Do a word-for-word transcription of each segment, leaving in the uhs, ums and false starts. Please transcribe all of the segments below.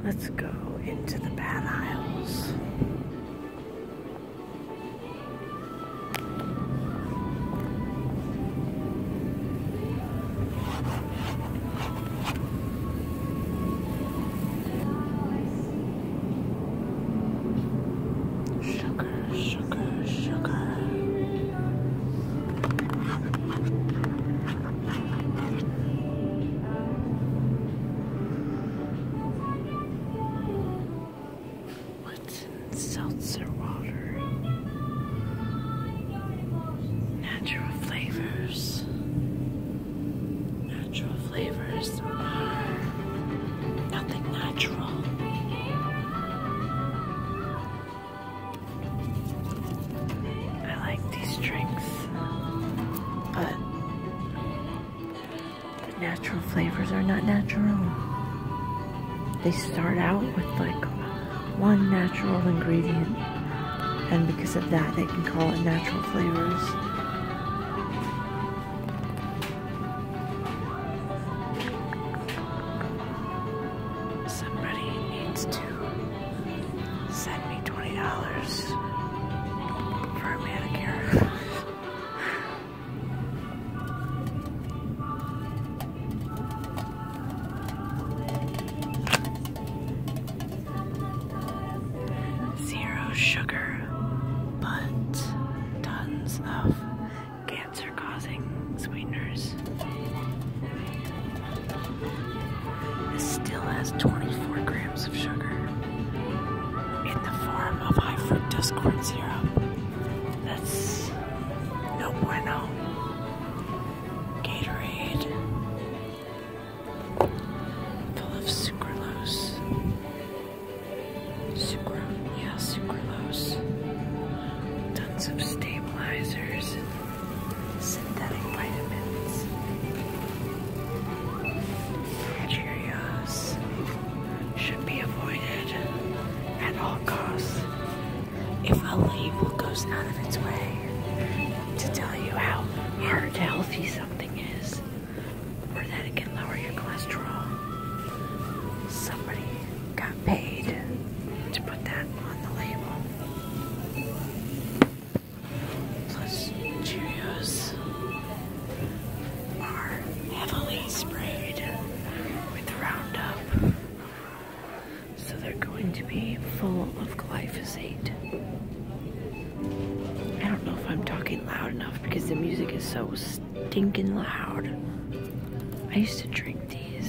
Let's go into the bad aisles. Seltzer water, natural flavors. Natural flavors are nothing natural. I like these drinks, but the natural flavors are not natural. They start out with like one natural ingredient, and because of that they can call it natural flavors. Somebody needs to send me twenty dollars for a manicure. Sugar, but tons of cancer-causing sweeteners. This still has twenty-four grams of sugar in the form of high fructose corn syrup. That's no bueno. Gatorade, full of sucralose. Sucrose. Yeah, sucralose, tons of stabilizers, synthetic vitamins, Cheerios should be avoided at all costs. If a label goes out of its way to tell you how heart healthy something is, or that it can lower your cholesterol, somebody got paid to put that on the label. Plus, Cheerios are heavily sprayed with Roundup, so they're going to be full of glyphosate. I don't know if I'm talking loud enough because the music is so stinking loud. I used to drink these.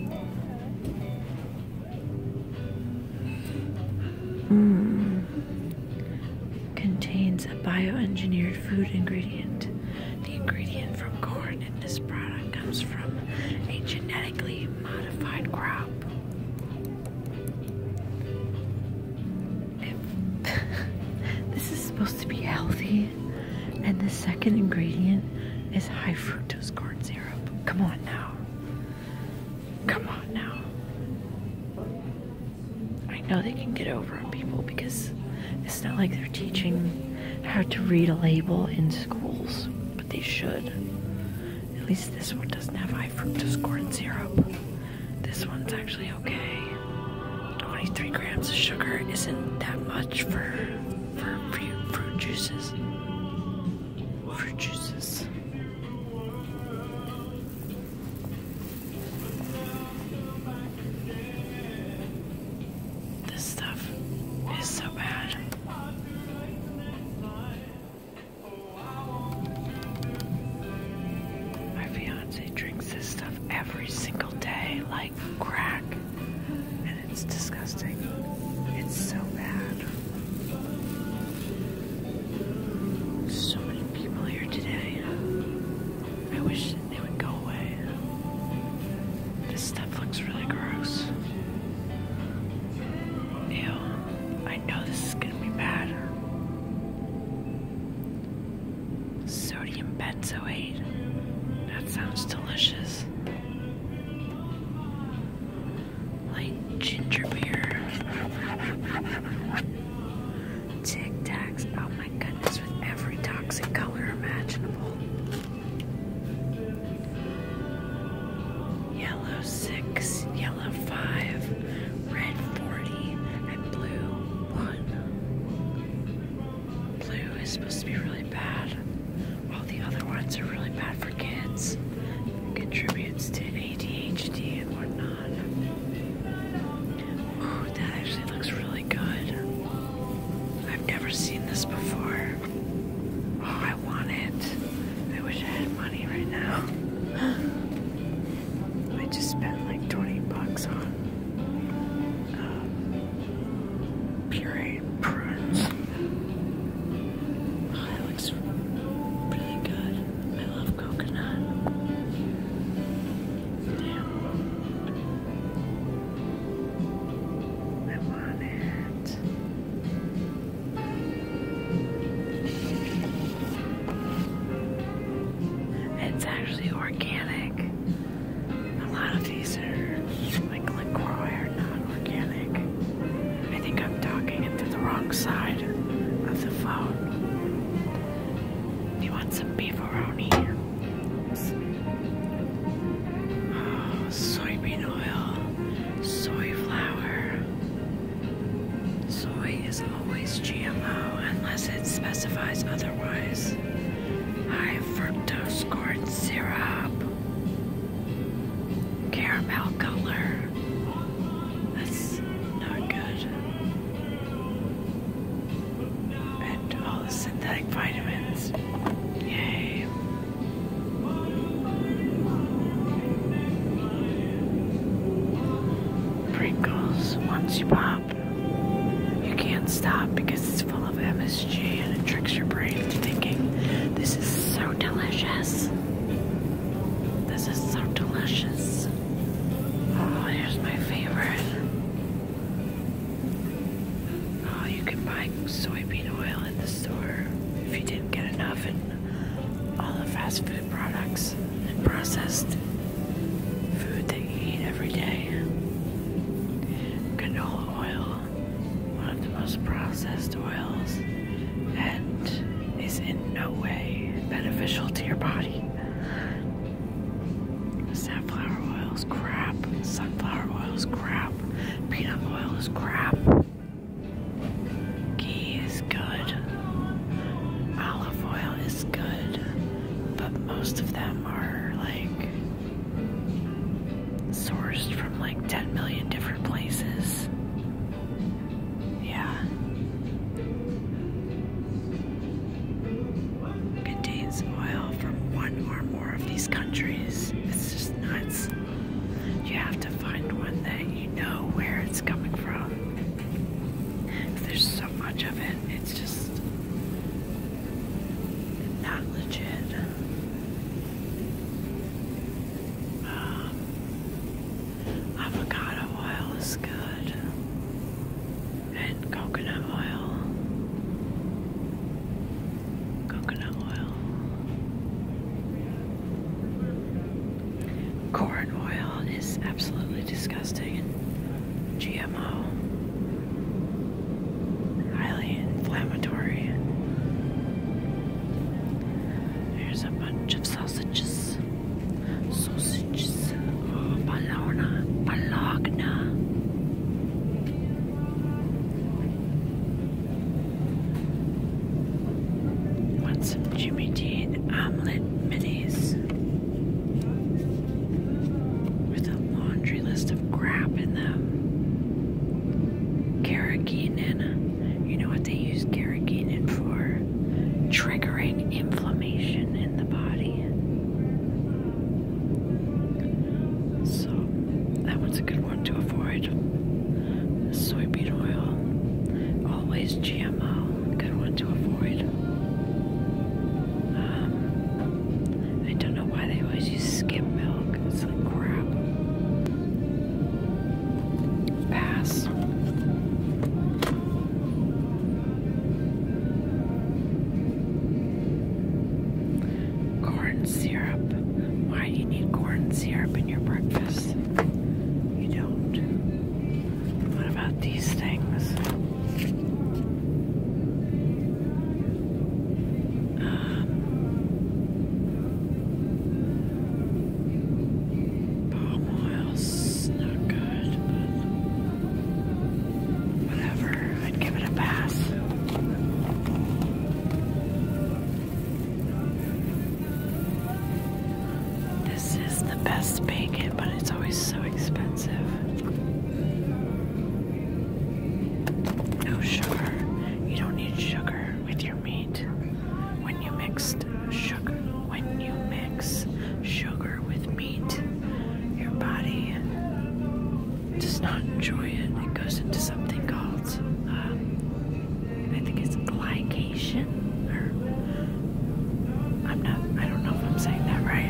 Mmm. Contains a bioengineered food ingredient. The ingredient from corn in this product comes from a genetically modified crop. If this is supposed to be healthy, and the second ingredient is high fructose corn syrup. Come on now. Come on now. I know they can get over on people because it's not like they're teaching how to read a label in schools, but they should. At least this one doesn't have high fructose corn syrup. This one's actually okay. twenty-three grams of sugar isn't that much for, for fruit, fruit juices. Fruit juices. This stuff is so bad. My fiance drinks this stuff every single day, like crack, and it's disgusting. It's so bad. So many people here today. I wish they would go away. This stuff looks really gross. Ew. I know this is gonna be bad. Sodium benzoate. That sounds delicious. Light ginger beer. Tic Tacs. Oh my goodness, with every toxic color imaginable. Yellow six, yellow five, red bad. All the other ones are really bad for kids. It contributes to A D H D and whatnot. Ooh, that actually looks really good. I've never seen this before. Oh, I want it. I wish I had money right now. I just spent like twenty bucks on um, pureed prunes. Oh, that looks really good. I love coconut. Damn. I want it. It's actually organic. A lot of these are like LaCroix are not organic. I think I'm talking into the wrong side of the phone. You want some beefaroni? Oh, soybean oil, soy flour. Soy is always G M O unless it specifies otherwise. High fructose corn syrup. Caramel color. That's not good. And all the synthetic vitamins. Yay. Pringles, once you pop, you can't stop because it's full of M S G and it tricks your brain into thinking this is so delicious. This is so delicious. Oh, here's my favorite. Oh, you can buy soybean oil in the store if you didn't get enough in all the fast food products and processed food that you eat every day. Canola oil, one of the most processed oils, and is in no way beneficial to your body. Safflower oil is crap. Sunflower oil is crap. Peanut oil is crap. Ghee is good. Olive oil is good. But most of them are like sourced from like ten million different places. Yeah. Contains oil from one or more of these countries. It's just nuts. You have to find one that you know where it's coming from. There's so much of it, it's just not legit. Um, avocado oil is good. And coconut oil. Coconut oil. Corn oil is absolutely disgusting and G M O. Highly inflammatory. Here's a bunch of sausages. Sausages. Oh, Bologna. Bologna. Want some Jimmy Dean omelet minis. With a laundry list of crap in them. Carrageenan. You know what they use carrageenan for? Triggering inflammation in the body. So, that one's a good one to avoid. Soybean oil. Always G M O. Good one to avoid. Um, I don't know why they always use skim milk. It's like crap. Pass. Corn syrup. Why do you need corn syrup in your breakfast? You don't. What about these things? Um, palm oil's not good, but whatever. I'd give it a pass. best bacon, but it's always so expensive. No sugar. You don't need sugar with your meat. When you mix sugar, when you mix sugar with meat, your body does not enjoy it. It goes into something called, um, I think it's glycation, or I'm not, I don't know if I'm saying that right.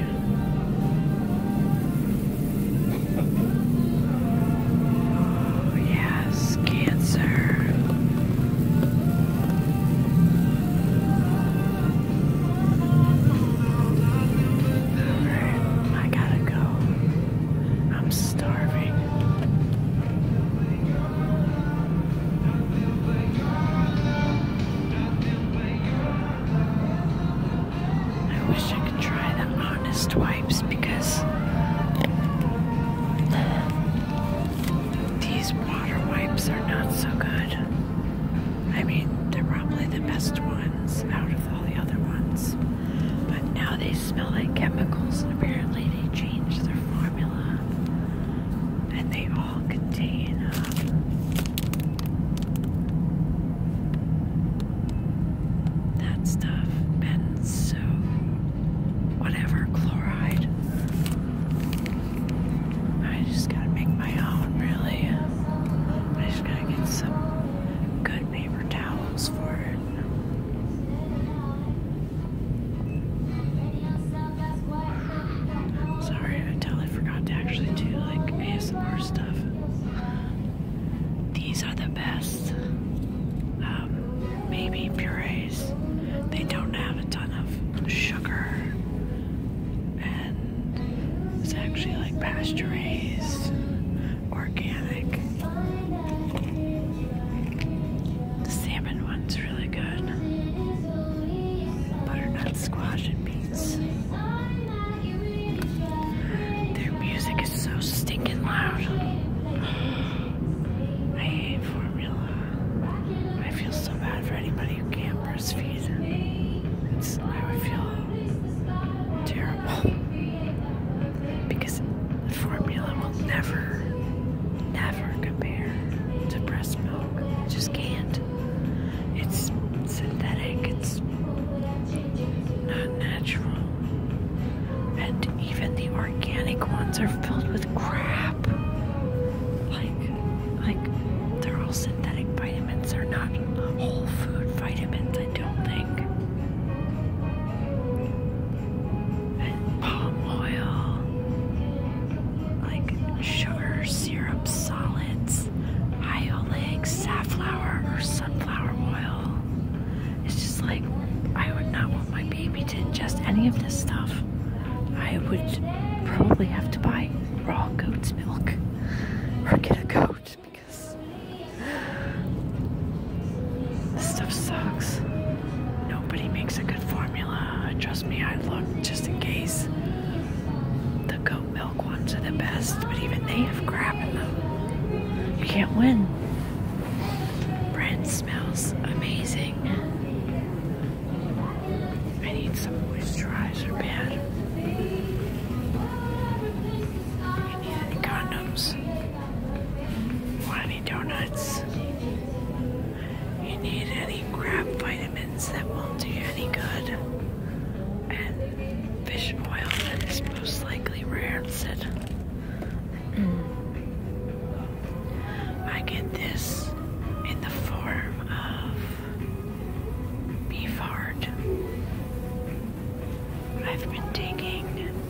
Oh, yes, cancer. Wipes because these water wipes are not so good. I mean, they're probably the best ones out of all the other ones, but now they smell like chemicals, and apparently they changed their formula, and they all contain um, that stuff, benzo, whatever, chloride. I just gotta make my own, really. I just gotta get some good paper towels for it. Sorry, I totally forgot to actually do like A S M R stuff. These are the best. Um, baby purees. They don't have a ton of sugar. It's actually like pasture raised, organic. The salmon one's really good. Butternut squash and beets. Their music is so stinking loud. I hate formula. I feel so bad for anybody who can't breastfeed. It's, I would feel terrible. Because formula will never, never compare to breast milk. It just can't. It's synthetic. It's not natural. And even the organic ones are filled with crap. Like, like they're all synthetic vitamins. They're not whole food vitamins, I don't think. And palm oil. Sugar, syrup, solids, iolate, safflower, or sunflower oil. It's just like, I would not want my baby to ingest any of this stuff. I would probably have to buy raw goat's milk or get a goat because this stuff sucks. Nobody makes a good formula. Trust me, I looked just in case. The goat milk ones are the best, but even they have crap in them. You can't win. Brand smells amazing. I need some moisturizer bad. You need any condoms? Want any donuts? You need any crap vitamins that won't do you any good? And fish oil that is most likely rancid. I get this in the form of beef heart. I've been taking